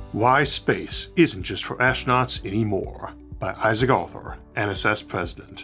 Why Space Isn't Just for Astronauts Anymore by Isaac Arthur, NSS President.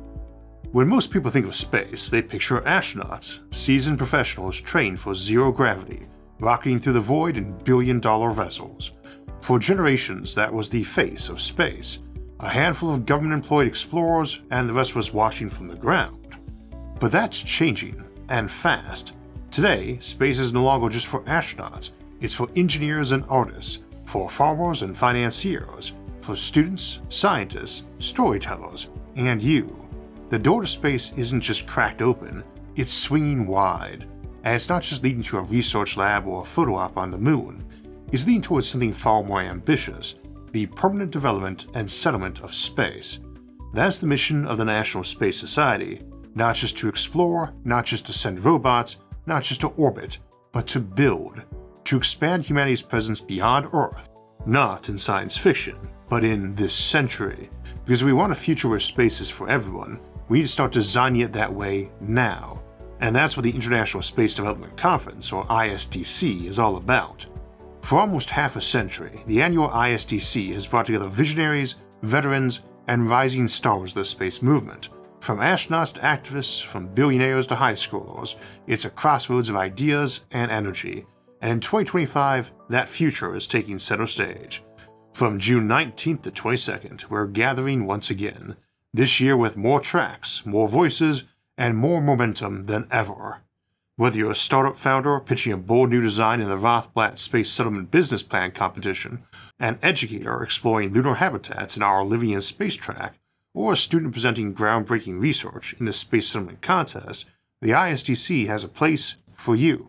When most people think of space, they picture astronauts, seasoned professionals trained for zero gravity, rocketing through the void in billion-dollar vessels. For generations, that was the face of space, a handful of government-employed explorers and the rest of us watching from the ground. But that's changing, and fast. Today, space is no longer just for astronauts, it's for engineers and artists, for farmers and financiers, for students, scientists, storytellers, and you. The door to space isn't just cracked open, it's swinging wide. And it's not just leading to a research lab or a photo op on the moon, it's leading towards something far more ambitious, the permanent development and settlement of space. That's the mission of the National Space Society, not just to explore, not just to send robots, not just to orbit, but to build, to expand humanity's presence beyond Earth, not in science fiction, but in this century. Because if we want a future where space is for everyone, we need to start designing it that way now. And that's what the International Space Development Conference, or ISDC, is all about. For almost half a century, the annual ISDC has brought together visionaries, veterans, and rising stars of the space movement. From astronauts to activists, from billionaires to high schoolers, it's a crossroads of ideas and energy. And in 2025, that future is taking center stage. From June 19th to 22nd, we're gathering once again, this year with more tracks, more voices, and more momentum than ever. Whether you're a startup founder pitching a bold new design in the Rothblatt Space Settlement Business Plan competition, an educator exploring lunar habitats in our Living in Space track, or a student presenting groundbreaking research in the Space Settlement Contest, the ISDC has a place for you.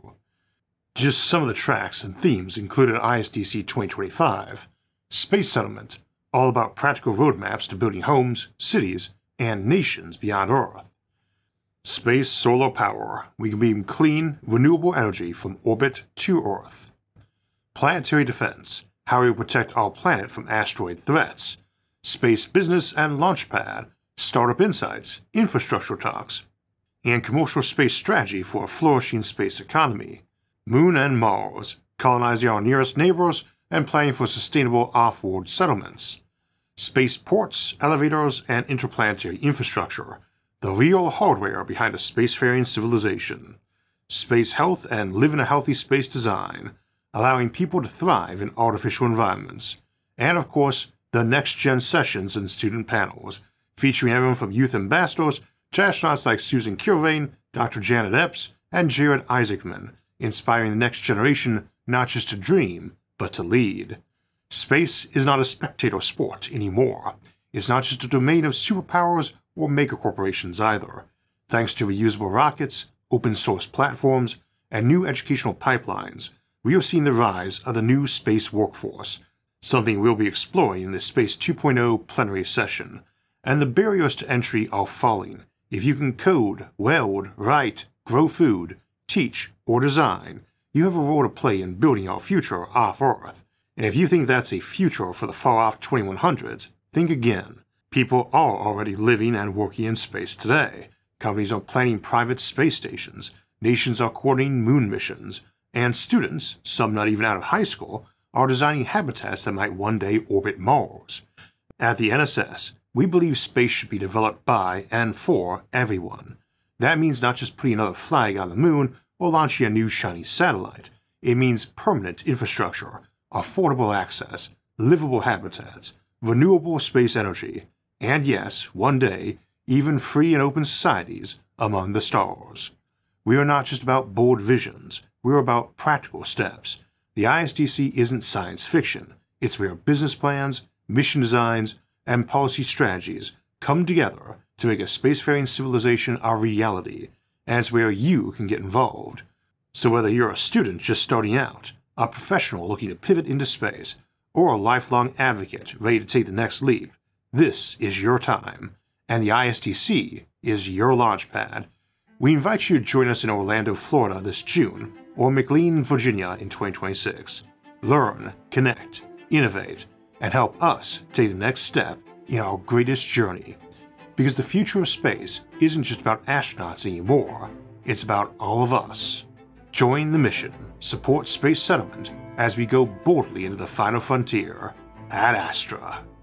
Just some of the tracks and themes included in ISDC 2025. Space Settlement, all about practical roadmaps to building homes, cities, and nations beyond Earth. Space Solar Power, we can beam clean, renewable energy from orbit to Earth. Planetary Defense, how we will protect our planet from asteroid threats. Space Business and Launchpad, startup insights, infrastructure talks, and commercial space strategy for a flourishing space economy. Moon and Mars, colonizing our nearest neighbors and planning for sustainable off-world settlements. Space ports, elevators, and interplanetary infrastructure, the real hardware behind a spacefaring civilization. Space health and live in a healthy space design, allowing people to thrive in artificial environments. And of course, the next-gen sessions and student panels, featuring everyone from youth ambassadors to astronauts like Susan Curvain, Dr. Janet Epps, and Jared Isaacman, inspiring the next generation not just to dream, but to lead. Space is not a spectator sport anymore. It's not just a domain of superpowers or megacorporations either. Thanks to reusable rockets, open-source platforms, and new educational pipelines, we are seeing the rise of the new space workforce, something we'll be exploring in the Space 2.0 plenary session. And the barriers to entry are falling. If you can code, weld, write, grow food, teach, or design, you have a role to play in building our future off Earth. And if you think that's a future for the far-off 2100s, think again. People are already living and working in space today. Companies are planning private space stations, nations are coordinating moon missions, and students, some not even out of high school, are designing habitats that might one day orbit Mars. At the NSS, we believe space should be developed by and for everyone. That means not just putting another flag on the moon or launching a new shiny satellite. It means permanent infrastructure, affordable access, livable habitats, renewable space energy, and yes, one day, even free and open societies among the stars. We are not just about bold visions, we are about practical steps. The ISDC isn't science fiction, it's where business plans, mission designs, and policy strategies come together to make a spacefaring civilization a reality, and it's where you can get involved. So whether you're a student just starting out, a professional looking to pivot into space, or a lifelong advocate ready to take the next leap, this is your time, and the ISDC is your launchpad. We invite you to join us in Orlando, Florida this June, or McLean, Virginia in 2026. Learn, connect, innovate, and help us take the next step in our greatest journey. Because the future of space isn't just about astronauts anymore, it's about all of us. Join the mission, support space settlement as we go boldly into the final frontier at Astra.